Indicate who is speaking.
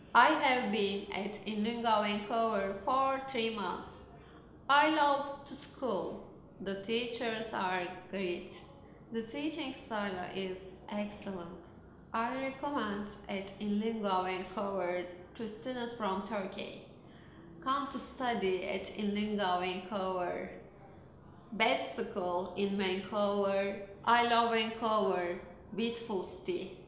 Speaker 1: I have been at inlingua Vancouver for 3 months. I love the school. The teachers are great. The teaching style is excellent. I recommend at inlingua Vancouver to students from Turkey. Come to study at inlingua Vancouver. Best school in Vancouver. I love Vancouver. Beautiful city.